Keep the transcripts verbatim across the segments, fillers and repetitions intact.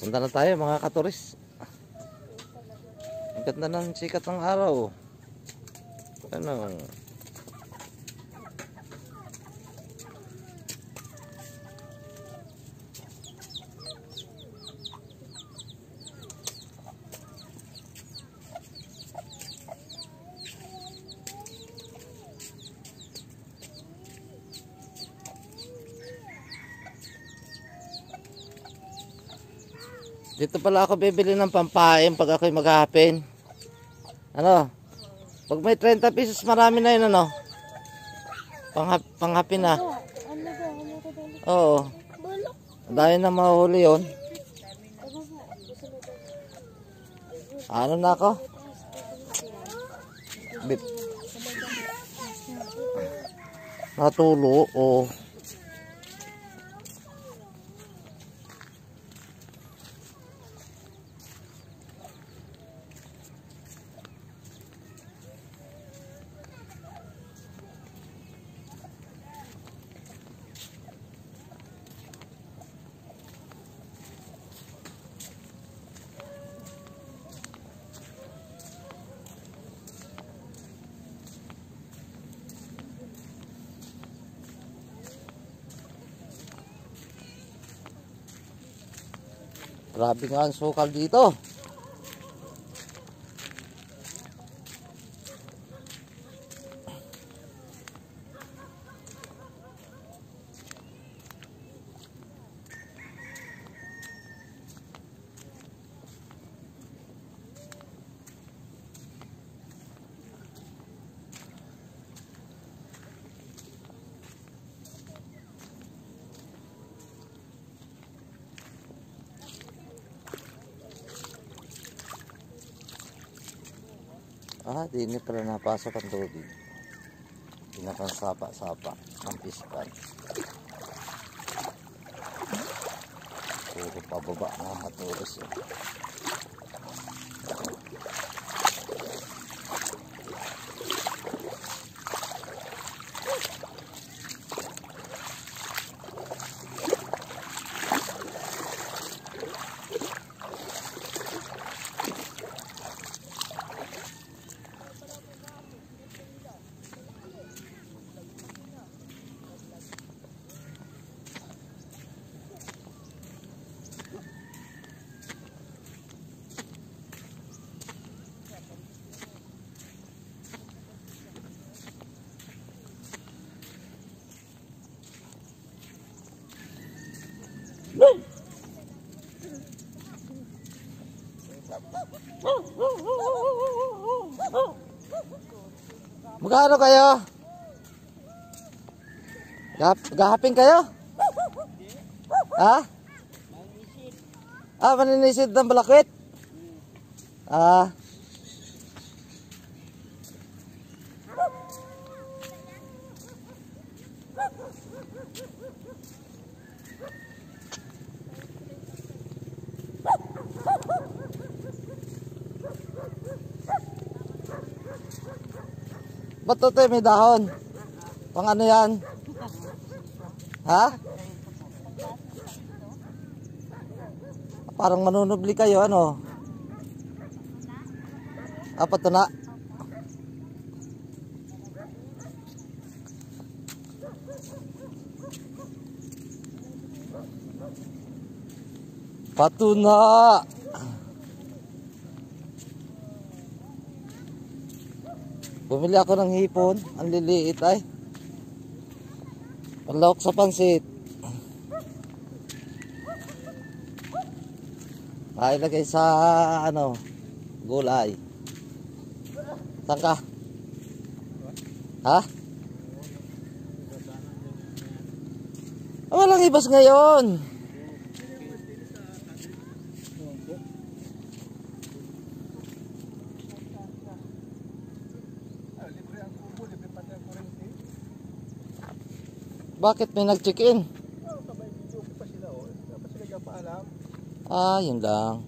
Punta na tayo mga katuris. Ang ganda ng sikat ng araw. Ano? Dito pala ako bibili ng pampain pag ako'y maghahapin. Ano? Pag may thirty pesos marami na yun, ano? Panghap panghapin na. Oo. Dahil na mahuli yun. Ano na ako? Bip. Natulo, o. Grabe nga ang sukal dito. Ah, di ini pala napasok ang tubig. Pinakansapa-sapa ang pispan. Puro pababa na matulis. Eh. Magkano kayo? Gahap gahapin kayo? Ha? Ah, maninisid ng balakwit? Ah. Ba't ito may dahon? Pang ano yan? Ha? Parang manunubli kayo, ano? Ah, patuna. Patuna. Bumili ako ng hipon, ang liliit ay. Panlawak sa pansit. Pailagay sa ano, gulay. Saan ka? Ha? Ah, walang ibas ngayon. Bakit may nag-check-in? Ah, yun lang.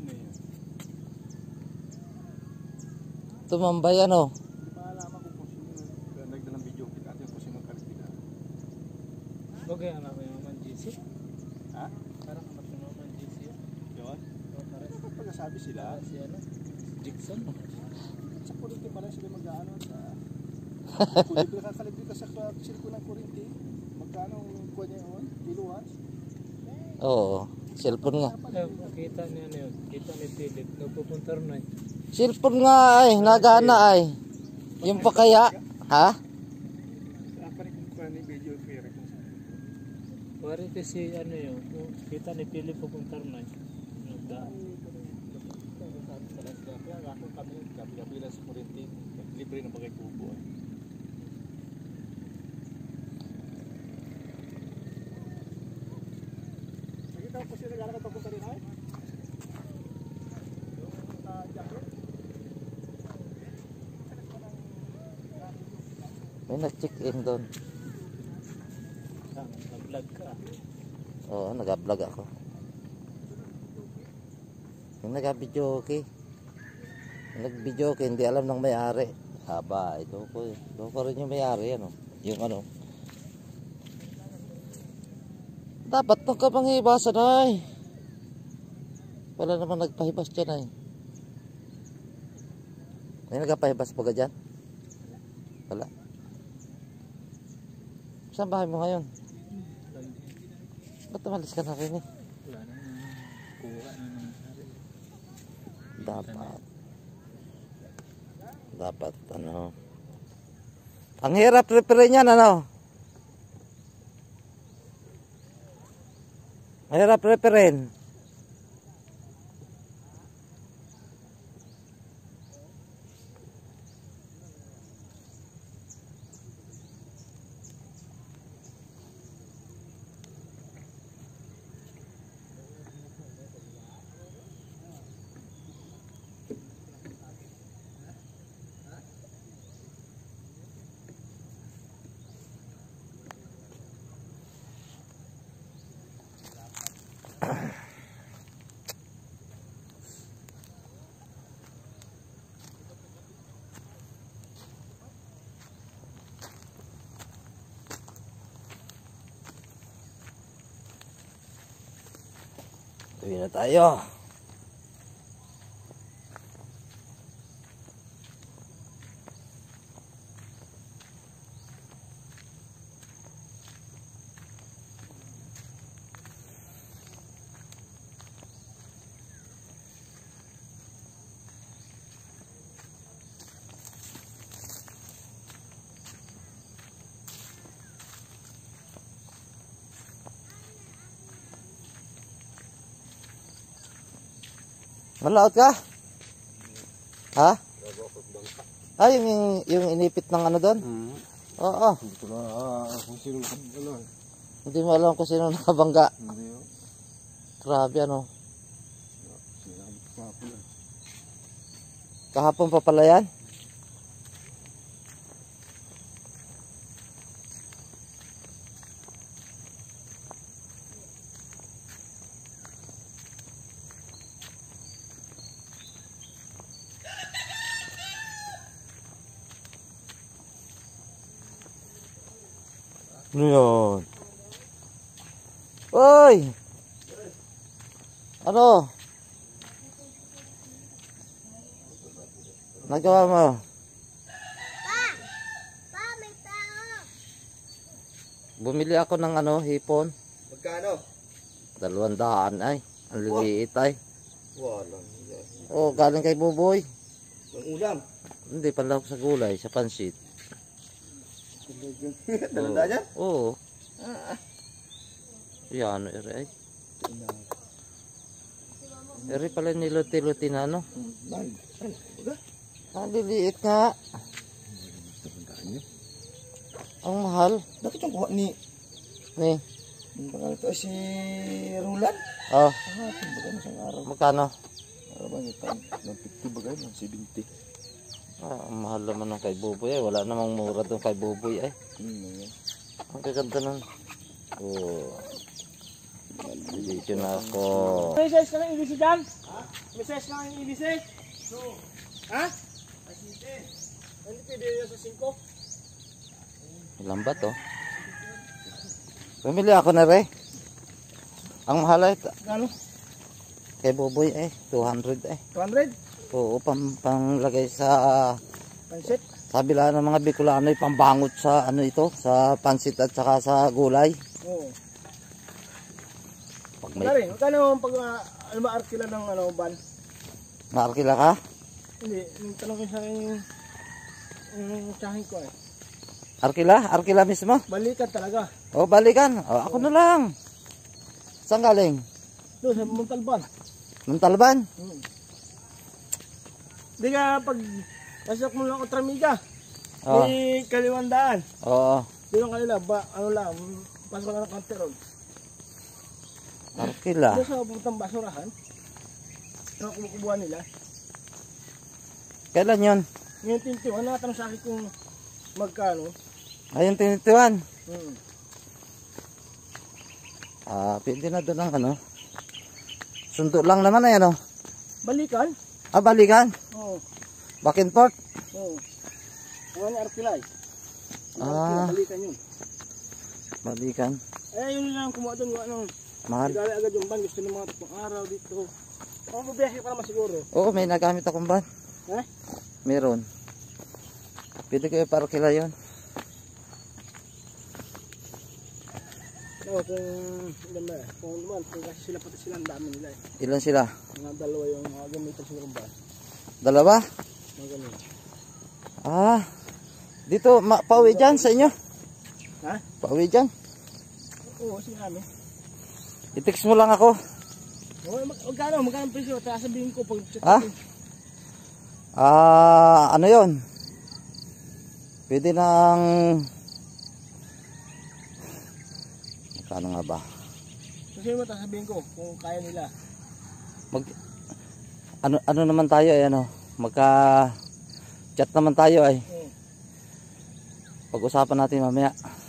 Tumambay ano? Okay, anak ko yung man G C. Ha? Parang anak ko yung man G C. Diba? nagsasabi sila. Si ano? Dixon. Sa kurinti pala sila mag-ano sa... Kung di nakakalibre ka sa sirko ng kurinti, magkano ang kuha niya yun? Kiluhan? Oo, cellphone nga. Eh, kita niya na yun. Kita ni Philip. Nagpupunta rin na eh. Cellphone nga ay, nagana ay. Yung pa kaya, ha? Dapat kung kuha ni video fair. Wari kasi ano yun. Kita ni Philip pupunta rin na eh. Nagdaan. Ako kami, gabi-gabi lang sa kurinti. Libre na bagay kubo. Nakita ko siya nag-alakad papunta rin ay? Yung uh, jacket? May nag-check in doon. Ah, nag-vlog ka. Oo, nag-vlog ako. Yung nag-video okay. Yung nag-video okay, hindi alam ng may-ari. Haba, ito ko eh. Ito ko rin yung may-ari, ano. Yung ano. Dapat nung kapanghibasan ay. Wala naman nagpahibas dyan ay. May nagpahibas pa ka dyan? Wala. Saan bahay mo ngayon? Ba't umalis ka na rin eh? Wala na kuha na naman. Dapat. Dapat ano. Ang hirap prepare niyan ano. Ang hirap prepare. Uwi na tayo. Malaot ka? Ha? Ah, yung, yung, yung inipit ng ano doon? Hmm. Oo. Hindi ko na uh, kung sino ano. Hindi mo alam kung sino nakabangga. Hindi yun. Grabe ano. Sinabi ko kahapon eh. Kahapon pa pala yan? Ano yun? Oy! Ano? Nagawa mo? Pa! Pa, may tao! Bumili ako ng ano, hipon. Magkano? Dalawang daan ay. Ang liliit ay. Walang. Oh, galing kay Buboy. Ang ulam. Hindi, panlahok sa gulay, sa pansit. Dalanda dyan? Oo. Yan, ere ay. Ere pala niluti-luti na ano. Bag. Ang liliit nga. Ang mahal. Bakit yung kuha ni... Ni. Yung pangalan ito si Roland? Oh, Ah, kumbaga na siyang araw. magkano? Araw ba yung time? ng fifty bagay, ng seventy. Ah, ang mahal naman ng kay Buboy ay. Wala namang mura doon kay Buboy ay. Hmm, Ang gaganda nun. Oh. Dito na ako. May size ka ng ilisi dyan? Ha? May size ka ng ilisi? No. Ha? Hindi pwede yun sa singko? Ilan ba to? Bumili ako na rin. Ang mahal ay. Gano? Kay Boboy eh, two hundred eh. two hundred? Oo, pang, panglagay sa, Pansit? sabi lang ng mga Bicolano, ay pambangot sa ano ito, sa pansit at saka sa gulay. Oo. Pag Magkano may, rin? Magkano pag uh, ano ba arkila ng ano, ban? maarkila ka? Hindi, yung tanong ko sa akin yung yung tsahin ko eh. Arkila? Arkila mismo? Balikan talaga. O, balikan. O, ako na lang. Saan galing? Doon sa Montalban. Montalban? Hmm. Hindi ka pag pasok mo lang Ultramiga. Oo. May kaliwang daan. Oo. Doon kanila, ba, ano lang, pasok lang ng kanteron. Arkila. Doon sa puntang basurahan. Ano kumukubuhan nila. Kailan yun? Ngayon tintiwan, natanong sa akin kung magkano. Ayun, tinitiwan. Hmm. Ah, pwede na doon ang ano. Sundo lang naman ay ano. Balikan? Ah, balikan. Oo. Back and forth. Oo. Ano ni Arkilay? Ah. Balikan yun. Balikan. Eh, yun lang kumuha doon. Anong, Mahal. Sigari agad yung van. Gusto ng mga tatlong araw dito. Mga mabiyahe pa naman siguro. Oo, may nagamit akong van. Eh? Meron. Pwede kayo para kila yun. Oo, kung ilan ba eh. Kung naman, kung kasi sila pati sila, ang dami nila eh. Ilan sila? Mga dalawa yung mga gamitan siguro ba. Dalawa? Mga ganun. Ah. Dito, ma pauwi dyan sa inyo. Ha? Pauwi dyan. Oo, sige kami. I-text mo lang ako. Oo, mag magkano, magkano ang presyo? Tapos sabihin ko pag chat Ha? ko. Ah, ano yon? Pwede nang... Magkano nga ba? Kasi mo, tapos sabihin ko kung kaya nila. Mag... Ano, ano naman tayo ay ano? Magka... Chat naman tayo ay. Oo. Pag-usapan natin mamaya.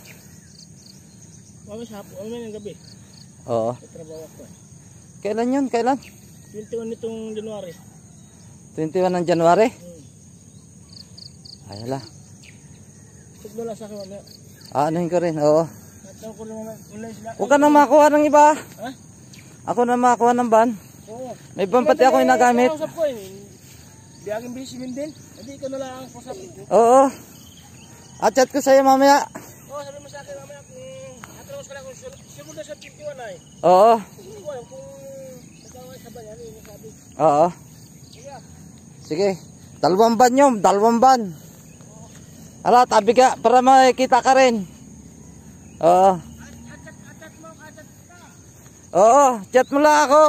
Mami sa hapon, mami ng gabi. Oo. Sa trabaho ko. Kailan yun? Kailan? twenty-one nitong January. twenty-one ng January? Hmm. Ay, hala. Tug na lang sa akin mamaya. Ah, anuhin ko rin. Oo. Natawag ko lang online sila. Huwag ka nang makuha ng iba. Ha? Ako na makuha ng van. Oo. May van pati ako yung nagamit. Kausap ko eh. Di aking busy din. Hindi ko na lang ang kausap. Oo. At chat ko sa'yo mamaya. Oo, sabi mo sa akin mamaya kung atros ka lang kung siguro na sa twenty-one ay. Oo. Hindi ko alam kung magkaway sa bayan eh, sabi. Oo. Sige. Sige. Dalawang van yun. Dalawang van. Ala, tabi ka para makita ka rin. Oo. Atat, atat mo, atat ka. Oo. Chat mo lang ako.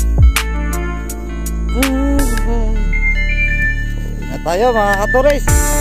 Uwi na tayo mga katuris.